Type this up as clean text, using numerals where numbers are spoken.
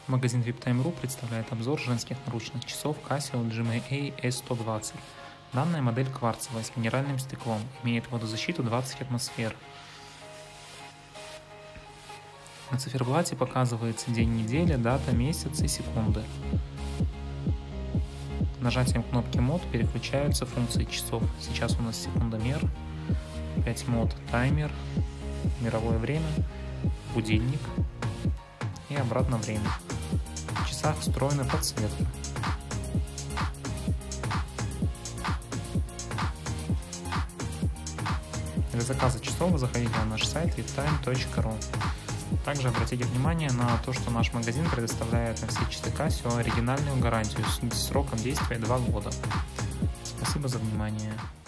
Магазин VIPTime.ru представляет обзор женских наручных часов Casio GMA S120. Данная модель кварцевая с минеральным стеклом, имеет водозащиту 20 атмосфер. На циферблате показывается день недели, дата, месяц и секунды. Нажатием кнопки мод переключаются функции часов. Сейчас у нас секундомер, 5 мод, таймер, мировое время, будильник и обратно время. В часах встроена подсветка. Для заказа часов заходите на наш сайт viptime.ru. Также обратите внимание на то, что наш магазин предоставляет на все часы Casio оригинальную гарантию с сроком действия 2 года. Спасибо за внимание.